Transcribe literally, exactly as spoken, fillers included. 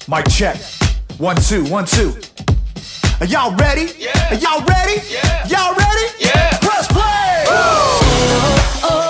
Mic check. One, two, one, two. Are y'all ready? Yeah. Are y'all ready? Yeah. Y'all ready? Yeah. Press play! Oh, oh.